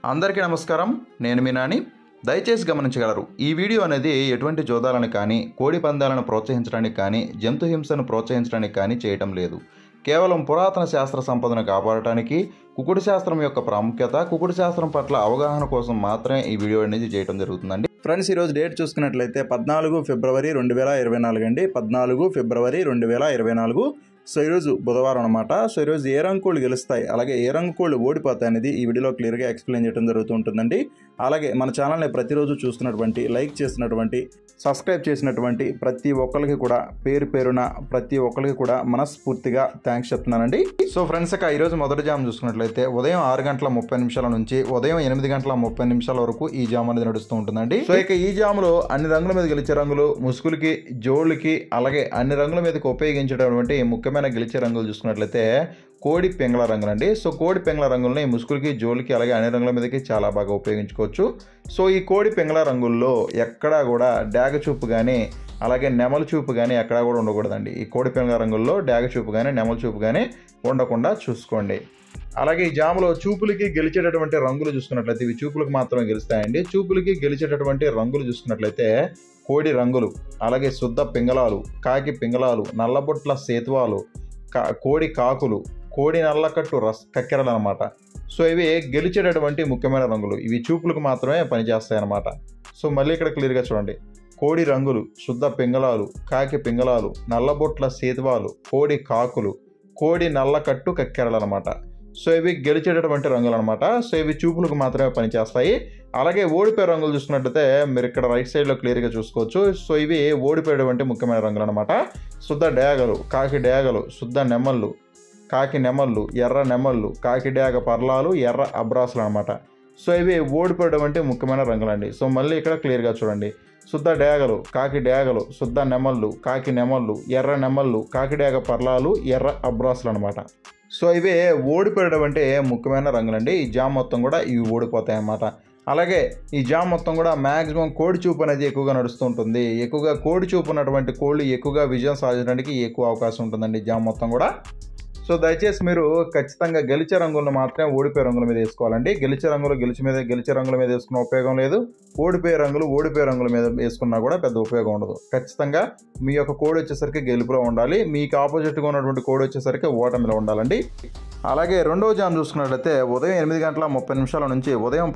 అందరికీ నమస్కారం. నేను మీ నాని. దయచేసి గమనించగలరు, ఈ వీడియో అనేది ఎటువంటి జోదాలను కానీ, కోడి పందాలను ప్రోత్సహించడానికి కానీ, జంతు హింసను ప్రోత్సహించడానికి కానీ చేయటం లేదు. కేవలం పురాతన శాస్త్ర సంపదను కాపాడటానికి, కుకుడు శాస్త్రం యొక్క ప్రాముఖ్యత, కుకుడు శాస్త్రం పట్ల అవగాహన కోసం మాత్రమే ఈ వీడియో అనేది చేయడం జరుగుతుందండి. ఫ్రెండ్స్, ఈరోజు డేట్ చూసుకున్నట్లయితే 14 ఫిబ్రవరి 2024 అండి. 14 ఫిబ్రవరి 2024. సో ఈరోజు బుధవారం అనమాట. సో ఈరోజు ఏ రంగు కోళ్ళు గెలుస్తాయి, అలాగే ఏ రంగు కోళ్ళు ఓడిపోతాయి అనేది ఈ వీడియోలో క్లియర్గా ఎక్స్ప్లెయిన్ చేయడం జరుగుతూ ఉంటుందండి. అలాగే మన ఛానల్ని ప్రతిరోజు చూస్తున్నటువంటి, లైక్ చేసినటువంటి, సబ్స్క్రైబ్ చేసినటువంటి ప్రతి ఒక్కరికి కూడా పేరు పేరున ప్రతి ఒక్కరికి కూడా మనస్ఫూర్తిగా థ్యాంక్స్ చెప్తున్నానండి. సో ఫ్రెండ్స్, ఈరోజు మొదటి జామ్ చూసుకున్నట్లయితే ఉదయం 6:30 నుంచి ఉదయం 8:30 వరకు ఈ జామ్ అనేది నడుస్తూ ఉంటుందండి. సో ఇక ఈ జాములో అన్ని రంగుల మీద గెలిచే రంగులు, ముసుగులకి, జోళ్ళకి, అలాగే అన్ని రంగుల మీదకి ఉపయోగించేటటువంటి ముఖ్యమైన గెలిచే రంగులు చూసుకున్నట్లయితే కోడి పెంగళ రంగులండి. సో కోడి పెంగళ రంగులని ముసుగులకి, జోలికి, అలాగే అన్ని రంగుల మీదకి చాలా బాగా ఉపయోగించుకోవచ్చు. సో ఈ కోడి పెంగళ రంగుల్లో ఎక్కడా కూడా డాగ చూపు కానీ, అలాగే నెమల చూపు కానీ ఎక్కడా కూడా ఉండకూడదండి. ఈ కోడి పెంగళ రంగుల్లో డాగ చూపు కానీ, నెమల చూపు కానీ ఉండకుండా చూసుకోండి. అలాగే ఈ జాములో చూపులకి గెలిచేటటువంటి రంగులు చూసుకున్నట్లయితే ఇవి చూపులకు మాత్రమే గెలుస్తాయండి. చూపులకి గెలిచేటటువంటి రంగులు చూసుకున్నట్లయితే కోడి రంగులు, అలాగే శుద్ధ పింగళాలు, కాకి పింగళాలు, నల్లబొట్ల సేతువాలు, కోడి కాకులు, కోడి నల్లకట్టు కక్కెరలు అనమాట. సో ఇవి గెలిచేటటువంటి ముఖ్యమైన రంగులు. ఇవి చూపులకు మాత్రమే పనిచేస్తాయి అన్నమాట. సో మళ్ళీ ఇక్కడ క్లియర్గా చూడండి. కోడి రంగులు, శుద్ధ పింగళాలు, కాకి పింగళాలు, నల్లబొట్ల సేతువాలు, కోడి కాకులు, కోడి నల్లకట్టు కక్కెరలు అనమాట. సో ఇవి గెలిచేటటువంటి రంగులు అనమాట. సో ఇవి చూపులకు మాత్రమే పనిచేస్తాయి. అలాగే ఓడిపోయే రంగులు చూసుకున్నట్లయితే మీరు ఇక్కడ రైట్ సైడ్లో క్లియర్గా చూసుకోవచ్చు. సో ఇవి ఓడిపోయేటువంటి ముఖ్యమైన రంగులు అనమాట. శుద్ధ డేగలు, కాకి డేగలు, శుద్ధ నెమళ్ళు, కాకి నెమళ్ళు, ఎర్ర నెమళ్ళు, కాకి డేగ పర్లాలు, ఎర్ర అబ్రాసులు అనమాట. సో ఇవి ఓడిపోయేటువంటి ముఖ్యమైన రంగులండి. సో మళ్ళీ ఇక్కడ క్లియర్గా చూడండి. శుద్ధ డేగలు, కాకి డేగలు, శుద్ధ నెమళ్ళు, కాకి నెమళ్ళు, ఎర్ర నెమళ్ళు, కాకి డేగ పర్లాలు, ఎర్ర అబ్రాసులు అనమాట. సో ఇవే ఓడిపోయేటువంటి ముఖ్యమైన రంగులండి. ఈ జామ్ మొత్తం కూడా ఇవి ఓడిపోతాయి అన్నమాట. అలాగే ఈ జామ్ మొత్తం కూడా మ్యాక్సిమం కోడి చూపు అనేది ఎక్కువగా నడుస్తూ ఉంటుంది. ఎక్కువగా కోడి చూపు ఉన్నటువంటి కోళ్ళు ఎక్కువగా విజయం సాధించడానికి ఎక్కువ అవకాశం ఉంటుందండి జామ్ మొత్తం కూడా. సో దయచేసి మీరు ఖచ్చితంగా గెలిచే రంగులను మాత్రమే ఓడిపోయే రంగుల మీద వేసుకోవాలండి. గెలిచే రంగులు గెలిచే రంగుల మీద వేసుకున్న ఉపయోగం లేదు. ఓడిపోయే రంగుల మీద వేసుకున్నా కూడా పెద్ద ఉపయోగం ఉండదు. ఖచ్చితంగా మీ యొక్క కోడి వచ్చేసరికి గెలుపులో ఉండాలి. మీకు ఆపోజిట్గా ఉన్నటువంటి కోడి వచ్చేసరికి ఓటమిలో ఉండాలండి. అలాగే రెండవ జామ్ చూసుకున్నట్లయితే ఉదయం 8:30 నుంచి ఉదయం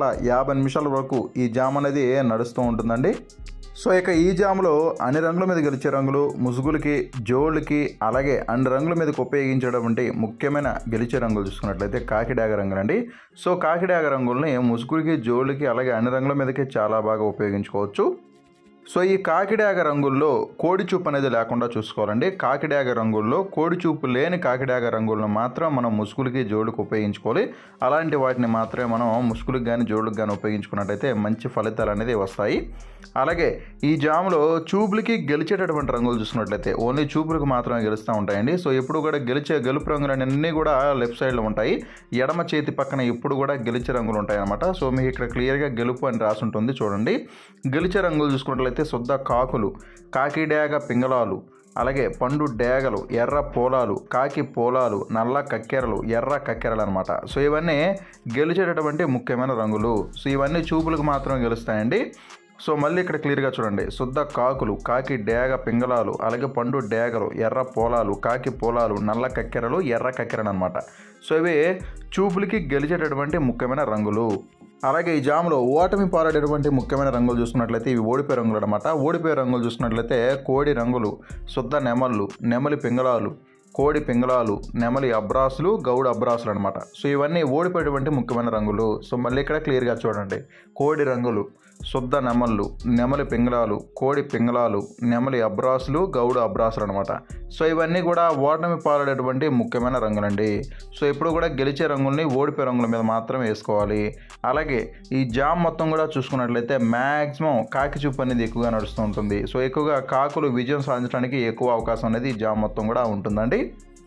10:50 వరకు ఈ జామ్ అనేది నడుస్తూ ఉంటుందండి. సో ఇక ఈ జాములో అన్ని రంగుల మీద గెలిచే రంగులు, ముసుగులకి, జోళ్ళకి, అలాగే అన్ని రంగుల మీదకి ఉపయోగించేటువంటి ముఖ్యమైన గెలిచే రంగులు చూసుకున్నట్లయితే కాకిడాగ రంగులండి. సో కాకిడాగ రంగుల్ని ముసుగులకి, జోళ్ళకి, అలాగే అన్ని రంగుల మీదకి చాలా బాగా ఉపయోగించుకోవచ్చు. సో ఈ కాకిడాగ రంగుల్లో కోడి చూపు అనేది లేకుండా చూసుకోవాలండి. కాకిడాగ రంగుల్లో కోడి చూపు లేని కాకిడాగ రంగులను మాత్రం మనం ముసుగులకి, జోళ్ళకి ఉపయోగించుకోవాలి. అలాంటి వాటిని మాత్రమే మనం ముసుగులకు కానీ, జోళ్ళకి కానీ ఉపయోగించుకున్నట్టయితే మంచి ఫలితాలు అనేది వస్తాయి. అలాగే ఈ జాములో చూపులకి గెలిచేటటువంటి రంగులు చూసుకున్నట్లయితే ఓన్లీ చూపులకు మాత్రమే గెలుస్తూ ఉంటాయండి. సో ఎప్పుడు కూడా గెలుపు రంగులన్నీ కూడా లెఫ్ట్ సైడ్లో ఉంటాయి. ఎడమ చేతి పక్కన ఎప్పుడు కూడా గెలిచే రంగులు ఉంటాయి అన్నమాట. సో మీకు ఇక్కడ క్లియర్గా గెలుపు అని రాసి ఉంటుంది చూడండి. గెలిచే రంగులు చూసుకున్నట్లయితే శుద్ధ కాకులు, కాకి డేగ పింగళాలు, అలాగే పండు డేగలు, ఎర్ర పోలాలు, కాకి పోలాలు, నల్ల కక్కెరలు, ఎర్ర కక్కెరలు అనమాట. సో ఇవన్నీ గెలిచేటటువంటి ముఖ్యమైన రంగులు. సో ఇవన్నీ చూపులకు మాత్రమే గెలుస్తాయండి. సో మళ్ళీ ఇక్కడ క్లియర్గా చూడండి. శుద్ధ కాకులు, కాకి డేగ పింగళాలు, అలాగే పండు డేగలు, ఎర్ర పోలాలు, కాకి పోలాలు, నల్ల కక్కెరలు, ఎర్ర కక్కెరలు అనమాట. సో ఇవి చూపులకి గెలిచేటటువంటి ముఖ్యమైన రంగులు. అలాగే ఈ జాములో ఓటమి పారేటటువంటి ముఖ్యమైన రంగులు చూసుకున్నట్లయితే ఇవి ఓడిపోయే రంగులు అనమాట. ఓడిపోయే రంగులు చూసుకున్నట్లయితే కోడి రంగులు, శుద్ధ నెమళ్ళు, నెమలి పింగళాలు, కోడి పింగళాలు, నెమలి అబ్రాసులు, గౌడ అబ్రాసులు అనమాట. సో ఇవన్నీ ఓడిపోయేటువంటి ముఖ్యమైన రంగులు. సో మళ్ళీ ఇక్కడ క్లియర్గా చూడండి. కోడి రంగులు, శుద్ధ నెమళ్ళు, నెమలి పింగళాలు, కోడి పింగళాలు, నెమలి అబ్రాసులు, గౌడ అబ్రాసులు అనమాట. సో ఇవన్నీ కూడా ఓటమి పారేటటువంటి ముఖ్యమైన రంగులండి. సో ఎప్పుడు కూడా గెలిచే రంగుల్ని ఓడిపోయే రంగుల మీద మాత్రం వేసుకోవాలి. అలాగే ఈ జామ్ మొత్తం కూడా చూసుకున్నట్లయితే మ్యాక్సిమం కాకి చూపు అనేది ఎక్కువగా నడుస్తూ ఉంటుంది. సో ఎక్కువగా కాకులు విజయం సాధించడానికి ఎక్కువ అవకాశం అనేది ఈ జామ్ మొత్తం కూడా ఉంటుందండి.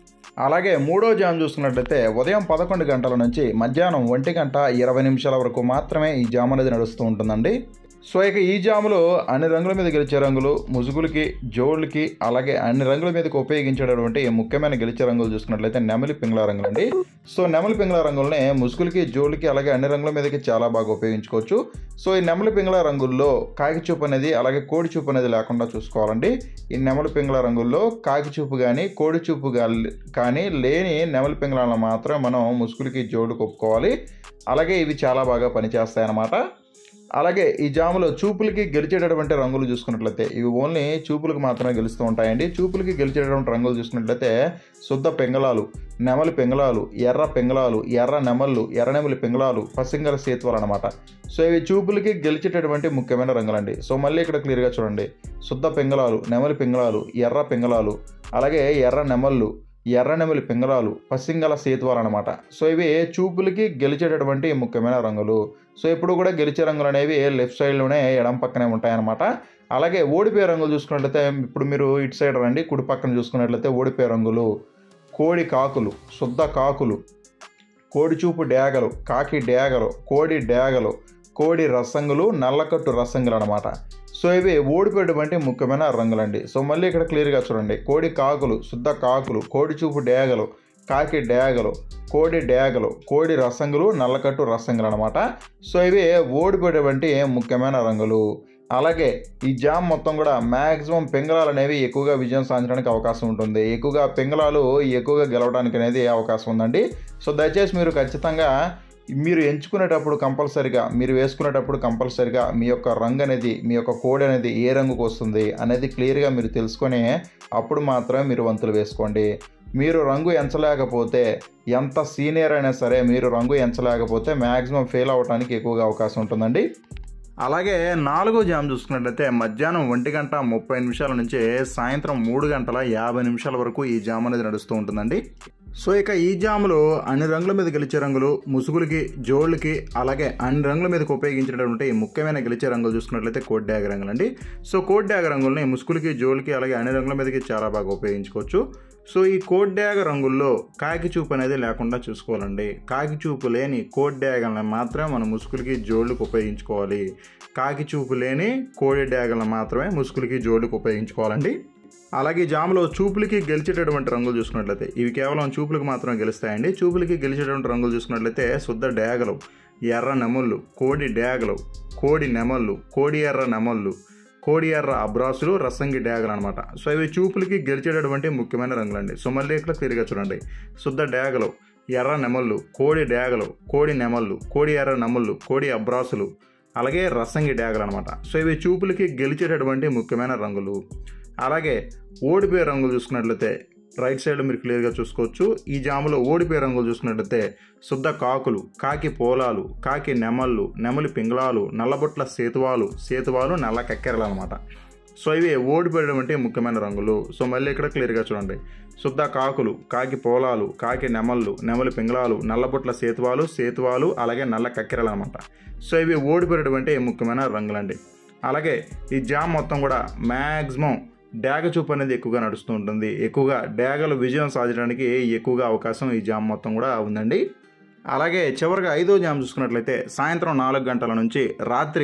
అలాగే మూడో జామ్ చూసుకున్నట్లయితే ఉదయం 11 నుంచి మధ్యాహ్నం 1:20 వరకు మాత్రమే ఈ జామ్ అనేది నడుస్తూ ఉంటుందండి. సో ఇక ఈ జాములో అన్ని రంగుల మీద గెలిచే రంగులు ముసుగులకి, జోళ్ళకి, అలాగే అన్ని రంగుల మీదకి ఉపయోగించేటటువంటి ముఖ్యమైన గెలిచే రంగులు చూసుకున్నట్లయితే నెమలి పింగళ రంగులు అండి. సో నెమలి పింగళ రంగులనే ముసుగులకి, జోళ్ళకి, అలాగే అన్ని రంగుల మీదకి చాలా బాగా ఉపయోగించుకోవచ్చు. సో ఈ నెమలి పింగళ రంగుల్లో కాకి చూపు అనేది, అలాగే కోడి చూపు అనేది లేకుండా చూసుకోవాలండి. ఈ నెమలి పింగళ రంగుల్లో కాకి చూపు కానీ, కోడి చూపు కానీ లేని నెమలి పింగళాలను మాత్రం మనం ముసుగులకి, జోళ్ళకి ఒప్పుకోవాలి. అలాగే ఇవి చాలా బాగా పనిచేస్తాయన్నమాట. అలాగే ఈ జాములో చూపులకి గెలిచేటటువంటి రంగులు చూసుకున్నట్లయితే ఇవి ఓన్లీ చూపులకు మాత్రమే గెలుస్తూ ఉంటాయండి. చూపులకి గెలిచేటటువంటి రంగులు చూసుకున్నట్లయితే శుద్ధ పింగళాలు, నెమలి పింగళాలు, ఎర్ర పింగళాలు, ఎర్ర నెమళ్ళు, ఎర్ర నెమలి పింగళాలు, పసింగల సేతువాలు అనమాట. సో ఇవి చూపులకి గెలిచేటటువంటి ముఖ్యమైన రంగులండి. సో మళ్ళీ ఇక్కడ క్లియర్గా చూడండి. శుద్ధ పింగళాలు, నెమలి పింగళాలు, ఎర్ర పింగళాలు, అలాగే ఎర్ర నెమళ్ళు, ఎర్ర నెమలి పింగళాలు, పసింగల సేతువాలు అనమాట. సో ఇవి చూపులకి గెలిచేటటువంటి ముఖ్యమైన రంగులు. సో ఇప్పుడు కూడా గెలిచే రంగులు అనేవి లెఫ్ట్ సైడ్లోనే ఎడం పక్కనే ఉంటాయన్నమాట. అలాగే ఓడిపోయే రంగులు చూసుకున్నట్లయితే ఇప్పుడు మీరు ఇటు సైడ్ రండి, కుడి పక్కన చూసుకున్నట్లయితే ఓడిపోయే రంగులు కోడి కాకులు, శుద్ధ కాకులు, కోడి చూపు డేగలు, కాకి డేగలు, కోడి డేగలు, కోడి రసంగులు, నల్లకట్టు రసంగులు అనమాట. సో ఇవి ఓడిపోయేటువంటి ముఖ్యమైన రంగులండి. సో మళ్ళీ ఇక్కడ క్లియర్గా చూడండి. కోడి కాకులు, శుద్ధ కాకులు, కోడి చూపు డేగలు, కాకి డేగలు, కోడి డేగలు, కోడి రసంగులు, నల్లకట్టు రసంగులు అనమాట. సో ఇవి ఓడిపోయేటువంటి ముఖ్యమైన రంగులు. అలాగే ఈ జామ్ మొత్తం కూడా మ్యాక్సిమం పింగళాలు అనేవి ఎక్కువగా విజయం సాధించడానికి అవకాశం ఉంటుంది. ఎక్కువగా పింగళాలు ఎక్కువగా గెలవడానికి అనేది అవకాశం ఉందండి. సో దయచేసి మీరు ఖచ్చితంగా మీరు ఎంచుకునేటప్పుడు కంపల్సరిగా, మీరు వేసుకునేటప్పుడు కంపల్సరిగా మీ యొక్క రంగు అనేది, మీ యొక్క కోడ్ అనేది ఏ రంగుకు వస్తుంది అనేది క్లియర్గా మీరు తెలుసుకొని అప్పుడు మాత్రమే మీరు వంతులు వేసుకోండి. మీరు రంగు ఎంచలేకపోతే, ఎంత సీనియర్ అయినా సరే మీరు రంగు ఎంచలేకపోతే మ్యాక్సిమం ఫెయిల్ అవ్వడానికి ఎక్కువగా అవకాశం ఉంటుందండి. అలాగే 4వ జామ్ చూసుకున్నట్లయితే మధ్యాహ్నం 1:30 నుంచి సాయంత్రం 3:50 వరకు ఈ జామ్ అనేది నడుస్తూ ఉంటుందండి. సో ఇక ఈ జాములో అన్ని రంగుల మీద గెలిచే రంగులు ముసుగులకి, జోళ్ళకి, అలాగే అన్ని రంగుల మీదకి ఉపయోగించేటటువంటి ముఖ్యమైన గెలిచే రంగులు చూసుకున్నట్లయితే కోడ్ డ్యాగ రంగులు అండి. సో కోడ్ డ్యాగ రంగుల్ని ముసుగులకి, జోళ్ళకి, అలాగే అన్ని రంగుల మీదకి చాలా బాగా ఉపయోగించుకోవచ్చు. సో ఈ కోడ్ డ్యాగ రంగుల్లో కాకి చూపు అనేది లేకుండా చూసుకోవాలండి. కాకి చూపు లేని కోడ్ డ్యాగలను మాత్రమే మనం ముసుగులకి, జోళ్ళకి ఉపయోగించుకోవాలి. కాకి చూపు లేని కోడి డ్యాగలను మాత్రమే ముసుగులకి, జోళ్ళకి ఉపయోగించుకోవాలండి. అలాగే జాములో చూపులకి గెలిచేటటువంటి రంగులు చూసుకున్నట్లయితే ఇవి కేవలం చూపులకు మాత్రమే గెలుస్తాయండి. చూపులకి గెలిచేటటువంటి రంగులు చూసుకున్నట్లయితే శుద్ధ డేగలు, ఎర్ర నెమళ్ళు, కోడి డేగలు, కోడి నెమళ్ళు, కోడి ఎర్ర నెమళ్ళు, కోడి ఎర్ర అబ్రాసులు, రసంగి డేగలు అనమాట. సో ఇవి చూపులకి గెలిచేటటువంటి ముఖ్యమైన రంగులండి. సో మళ్ళీ ఇక్కడ క్లియర్గా చూడండి. శుద్ధ డేగలు, ఎర్ర నెమళ్ళు, కోడి డేగలు, కోడి నెమళ్ళు, కోడి ఎర్ర నెమళ్ళు, కోడి అబ్రాసులు, అలాగే రసంగి డేగలు అనమాట. సో ఇవి చూపులకి గెలిచేటటువంటి ముఖ్యమైన రంగులు. అలాగే ఓడిపోయే రంగులు చూసుకున్నట్లయితే రైట్ సైడ్ మీరు క్లియర్గా చూసుకోవచ్చు. ఈ జాములో ఓడిపోయే రంగులు చూసుకున్నట్లయితే శుద్ధ కాకులు, కాకి పోలాలు, కాకి నెమళ్ళు, నెమలి పింగళాలు, నల్లబొట్ల సేతువాలు, నల్ల కక్కెరలు అనమాట. సో ఇవి ఓడిపోయేటువంటి ముఖ్యమైన రంగులు. సో మళ్ళీ ఇక్కడ క్లియర్గా చూడండి. శుద్ధ కాకులు, కాకి పోలాలు, కాకి నెమళ్ళు, నెమలి పింగళాలు, నల్లబొట్ల సేతువాలు, అలాగే నల్ల కక్కెరలు అనమాట. సో ఇవి ఓడిపోయేటువంటి ముఖ్యమైన రంగులండి. అలాగే ఈ జామ్ మొత్తం కూడా మ్యాక్సిమం డ్యాగ చూపు అనేది ఎక్కువగా నడుస్తూ ఉంటుంది. ఎక్కువగా డ్యాగలు విజయం సాధించడానికి ఎక్కువగా అవకాశం ఈ జామ్ మొత్తం కూడా ఉందండి. అలాగే చివరిగా 5వ జామ్ చూసుకున్నట్లయితే సాయంత్రం 4 గంటల నుంచి రాత్రి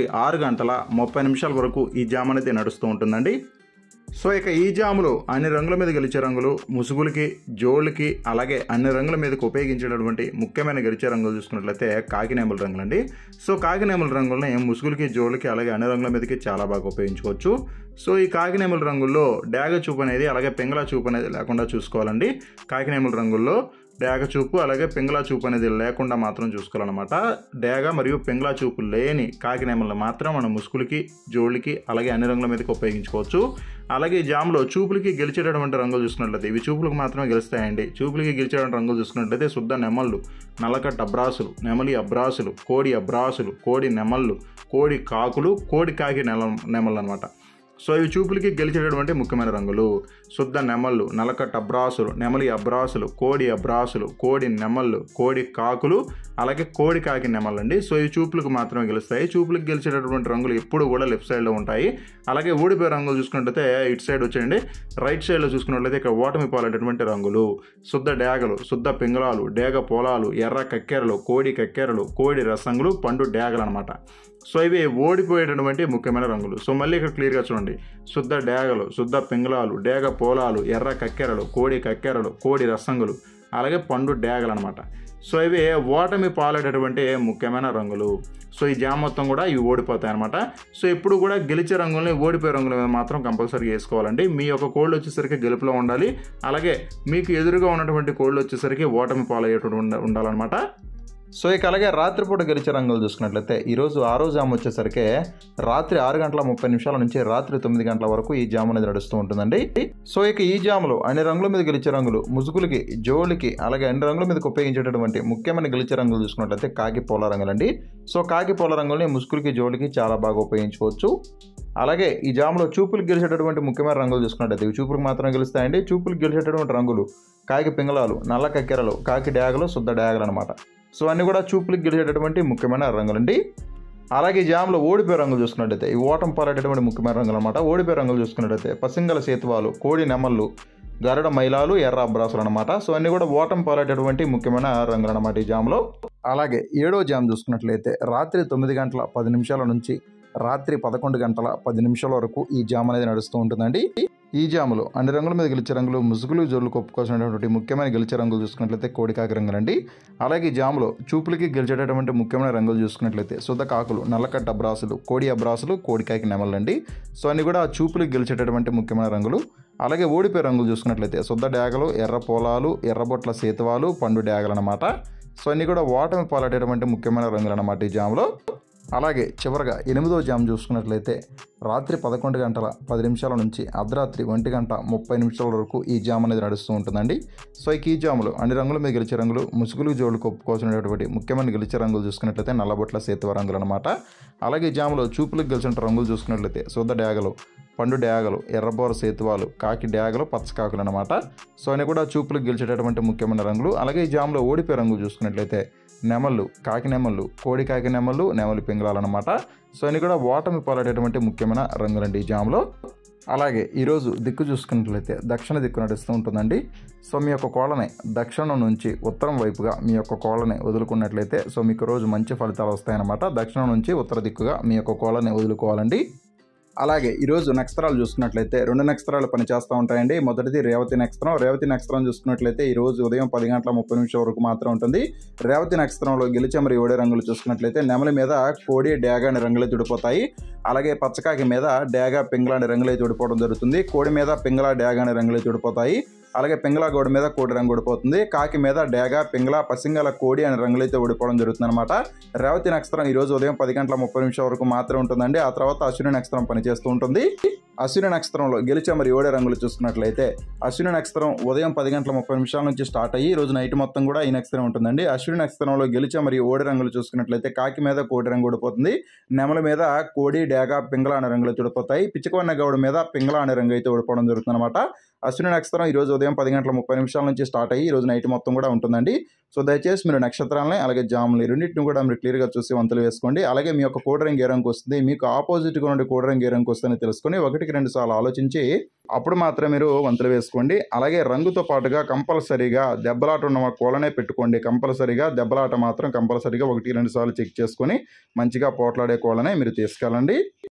6:30 వరకు ఈ జామ్ అనేది నడుస్తూ ఉంటుందండి. సో ఇక ఈ జాములో అన్ని రంగుల మీద గెలిచే రంగులు ముసుగులకి, జోళ్ళకి, అలాగే అన్ని రంగుల మీదకి ఉపయోగించేటటువంటి ముఖ్యమైన గెలిచే రంగులు చూసుకున్నట్లయితే కాకినేముల రంగులండి. సో కాకినేముల రంగుల్ని ముసుగులకి, జోళ్ళకి, అలాగే అన్ని రంగుల మీదకి చాలా బాగా ఉపయోగించుకోవచ్చు. సో ఈ కాకినేముల రంగుల్లో డ్యాగ చూపు అనేది, అలాగే పింగళ చూపు అనేది లేకుండా చూసుకోవాలండి. కాకినేముల రంగుల్లో డ్యాగ చూపు, అలాగే పింగళ చూపు అనేది లేకుండా మాత్రం చూసుకోవాలన్నమాట. డ్యాగ మరియు పింగళ చూపు లేని కాకినేమలను మాత్రం మనం ముసుగులకి, జోళ్ళకి, అలాగే అన్ని రంగుల మీదకి ఉపయోగించుకోవచ్చు. అలాగే ఈ జామ్లో చూపులకి గెలిచేటటువంటి రంగులు చూసుకున్నట్లయితే ఇవి చూపులకు మాత్రమే గెలుస్తాయండి. చూపులకి గెలిచేటువంటి రంగులు చూసుకున్నట్లయితే శుద్ధ నెమళ్ళు, నల్లకట్ట అబ్రాసులు, నెమలి అబ్రాసులు, కోడి అబ్రాసులు, కోడి నెమళ్ళు, కోడి కాకులు, కోడి కాకి నెమళ్ళు అనమాట. సో ఇవి చూపులకి గెలిచేటటువంటి ముఖ్యమైన రంగులు. శుద్ధ నెమళ్ళు, నలకట్ట అబ్రాసులు, నెమలి అబ్రాసులు, కోడి అబ్రాసులు, కోడి నెమళ్ళు, కోడి కాకులు, అలాగే కోడి కాకి నెమళ్ళు అండి. సో ఇవి చూపులకు మాత్రమే గెలుస్తాయి. చూపులకు గెలిచేటటువంటి రంగులు ఎప్పుడు కూడా లెఫ్ట్ సైడ్లో ఉంటాయి. అలాగే ఊడిపోయే రంగులు చూసుకున్నట్లయితే ఇటు సైడ్ వచ్చేయండి. రైట్ సైడ్లో చూసుకున్నట్లయితే ఇక్కడ ఓటమి పాలేటటువంటి రంగులు శుద్ధ డేగలు, శుద్ధ పింగళాలు, డేగ పొలాలు, ఎర్ర కక్కెరలు, కోడి కక్కెరలు, కోడి రసంగులు, పండు డేగలు అనమాట. సో ఇవి ఓడిపోయేటటువంటి ముఖ్యమైన రంగులు. సో మళ్ళీ ఇక్కడ క్లియర్గా చూడండి. శుద్ధ డేగలు, శుద్ధ పింగళాలు, డేగ పోలాలు, ఎర్ర కక్కెరలు, కోడి కక్కెరలు, కోడి రసంగులు, అలాగే పండు డేగలు అనమాట. సో ఇవి ఓటమి పాలేటటువంటి ముఖ్యమైన రంగులు. సో ఈ జామ్ మొత్తం కూడా ఇవి ఓడిపోతాయి అనమాట. సో ఇప్పుడు కూడా గెలిచే రంగుల్ని ఓడిపోయే రంగుల మీద మాత్రం కంపల్సరీ వేసుకోవాలండి. మీ యొక్క కోళ్ళు వచ్చేసరికి గెలుపులో ఉండాలి. అలాగే మీకు ఎదురుగా ఉన్నటువంటి కోళ్ళు వచ్చేసరికి ఓటమి పాలయ్యేటువంటి ఉండాలన్నమాట. సో ఇక అలాగే రాత్రిపూట గెలిచే రంగులు చూసుకున్నట్లయితే ఈరోజు ఆరో జామ్ వచ్చేసరికి రాత్రి 6:30 నుంచి రాత్రి 9 గంటల వరకు ఈ జామ్ అనేది నడుస్తూ ఉంటుందండి. సో ఇక ఈ జాములో అన్ని రంగుల మీద గెలిచే రంగులు ముసుగులకి, జోళ్ళకి, అలాగే అన్ని రంగుల మీదకి ఉపయోగించేటటువంటి ముఖ్యమైన గెలిచే రంగులు చూసుకున్నట్లయితే కాకి పోల రంగులండి. సో కాకి పోల రంగుల్ని ముసుగులకి, జోళ్ళకి చాలా బాగా ఉపయోగించుకోవచ్చు. అలాగే ఈ జాములో చూపులకు గెలిచేటటువంటి ముఖ్యమైన రంగులు చూసుకున్నట్లయితే ఇవి చూపులకు మాత్రమే గెలుస్తాయండి. చూపులకు గెలిచేటటువంటి రంగులు కాకి పింగళాలు, నల్ల కక్కెరలు, కాకి డ్యాగలు, శుద్ధ డ్యాగలు అనమాట. సో అన్నీ కూడా చూపులకు గెలిచేటటువంటి ముఖ్యమైన రంగులండి. అలాగే ఈ జామ్లో ఓడిపోయే రంగులు చూసుకున్నట్టయితే ఈ ఓటం పాలేటటువంటి ముఖ్యమైన రంగులు అనమాట. ఓడిపోయే రంగులు చూసుకున్నట్టయితే పసింగల సేతువాలు, కోడి నెమళ్ళు, గరుడ మైలాలు, ఎర్ర అబ్రాసులు అనమాట. సో అన్నీ కూడా ఓటం పాలేటటువంటి ముఖ్యమైన రంగులు అనమాట ఈ జామ్లో. అలాగే 7వ జామ్ చూసుకున్నట్లయితే రాత్రి 9:10 నుంచి రాత్రి 11:10 వరకు ఈ జామ్ అనేది నడుస్తూ ఉంటుందండి. ఈ జాములో అన్ని రంగుల మీద గెలిచే రంగులు ముసుగులు, జోళ్ళు కొప్పుకోవాల్సినటువంటి ముఖ్యమైన గెలిచే రంగులు చూసుకున్నట్లయితే కోడికాకి రంగులండి. అలాగే ఈ జాములో చూపులకి గెలిచేటటువంటి ముఖ్యమైన రంగులు చూసుకున్నట్లయితే శుద్ధ కాకులు, నల్లకట్ట అబ్రాసులు, కోడి అబ్రాసులు, కోడికాకి నెమళ్ళండి. సో అన్ని కూడా చూపులకి గెలిచేటటువంటి ముఖ్యమైన రంగులు. అలాగే ఓడిపోయే రంగులు చూసుకున్నట్లయితే శుద్ధ డ్యాగలు, ఎర్ర పోలాలు, ఎర్రబొట్ల సేతువాలు, పండు డ్యాగలు అనమాట. సో అన్ని కూడా ఓటమి పాలేటటువంటి ముఖ్యమైన రంగులు అనమాట ఈ జాములో. అలాగే చివరగా 8వ జామ్ చూసుకున్నట్లయితే రాత్రి 11:10 నుంచి అర్ధరాత్రి 1:30 వరకు ఈ జామ్ అనేది నడుస్తూ ఉంటుందండి. సో ఈ జాములు అన్ని రంగుల మీద గెలిచే రంగులు ముసుగులు, జోళ్ళు కొప్పుకోవాల్సినటువంటి ముఖ్యమైన గెలిచే రంగులు చూసుకున్నట్లయితే నల్లబొట్ల సేతువ రంగులు అనమాట. అలాగే ఈ జాములో చూపులకు గెలిచిన రంగులు చూసుకున్నట్లయితే శుద్ధ డ్యాగలు, పండు డ్యాగలు, ఎర్రబోర సేతువాలు, కాకి డ్యాగలు, పచ్చకాకులు అనమాట. సో అని కూడా చూపులకు గెలిచేటటువంటి ముఖ్యమైన రంగులు. అలాగే ఈ జామ్లో ఓడిపోయే రంగులు చూసుకున్నట్లయితే నెమళ్ళు, కాకి నెమళ్ళు, కోడి కాకి నెమళ్ళు, నెమలి పింగళాలు అనమాట. సో అని కూడా ఓటమి పాలేటటువంటి ముఖ్యమైన రంగులండి ఈ జామ్లో. అలాగే ఈరోజు దిక్కు చూసుకున్నట్లయితే దక్షిణ దిక్కు నడుస్తూ ఉంటుందండి. సో మీ యొక్క కోళ్ళని దక్షిణం నుంచి ఉత్తరం వైపుగా మీ యొక్క కోళ్ళని వదులుకున్నట్లయితే సో మీకు రోజు మంచి ఫలితాలు వస్తాయన్నమాట. దక్షిణం నుంచి ఉత్తర దిక్కుగా మీ యొక్క కోళ్ళని వదులుకోవాలండి. అలాగే ఈరోజు నక్షత్రాలు చూసుకున్నట్లయితే 2 నక్షత్రాలు పనిచేస్తూ ఉంటాయండి. మొదటిది రేవతి నక్షత్రం. రేవతి నక్షత్రం చూసుకున్నట్లయితే ఈరోజు ఉదయం 10:30 వరకు మాత్రం ఉంటుంది. రేవతి నక్షత్రంలో గెలిచే మరియు ఓడే రంగులు చూసుకున్నట్లయితే నెమలి మీద కోడి, డేగ అనే రంగులే తుడిపోతాయి. అలాగే పచ్చకాకి మీద డేగ, పింగళ అనే రంగులే తుడిపోవడం జరుగుతుంది. కోడి మీద పింగళ, డేగ అనే రంగులే తుడిపోతాయి. అలాగే పింగళ గోడ మీద కోడి రంగు ఓడిపోతుంది. కాకి మీద డేగ, పింగళ, పసింగల, కోడి అనే రంగులైతే ఓడిపోవడం జరుగుతుంది అనమాట. రేవతి నక్షత్రం ఈరోజు ఉదయం 10:30 వరకు మాత్రమే ఉంటుందండి. ఆ తర్వాత అశ్విని నక్షత్రం పనిచేస్తూ ఉంటుంది. అశ్విని నక్షత్రంలో గెలిచే మరి ఓడే రంగులు చూసుకున్నట్లయితే అశ్విని నక్షత్రం ఉదయం 10:30 నుంచి స్టార్ట్ అయ్యి రోజు నైట్ మొత్తం కూడా ఈ నక్షత్రం ఉంటుందండి. అశ్విని నక్షత్రంలో గెలిచే మరి ఓడే రంగులు చూసుకున్నట్లయితే కాకి మీద కోడి రంగు ఓడిపోతుంది. నెమల మీద కోడి, డేగ, పింగళ అనే రంగులు ఓడిపోతాయి. పిచ్చుకవన్న గౌడ మీద పింగళ అనే రంగు అయితే ఓడిపోవడం జరుగుతుంది అనమాట. అశ్విని నక్షత్రం ఈరోజు ఉదయం 10:30 నుంచి స్టార్ట్ అయ్యి ఈరోజు నైట్ మొత్తం కూడా ఉంటుందండి. సో దయచేసి మీరు నక్షత్రాలని అలాగే జాములని రెండింటిని కూడా మీరు క్లియర్గా చూసి వంతులు వేసుకోండి. అలాగే మీ యొక్క కోడి రంగు ఏ రంగు వస్తుంది, మీకు ఆపోజిట్గా ఉండే కోడి రంగు ఏ రంగు వస్తుందని తెలుసుకొని 1-2 సార్లు ఆలోచించి అప్పుడు మాత్రమే మీరు వంతులు వేసుకోండి. అలాగే రంగుతో పాటుగా కంపల్సరీగా దెబ్బలాట ఉన్న కోళ్ళనే పెట్టుకోండి. కంపల్సరీగా దెబ్బలాట మాత్రం కంపల్సరీగా 1-2 సార్లు చెక్ చేసుకొని మంచిగా పోట్లాడే కోళ్ళనే మీరు తీసుకెళ్ళండి.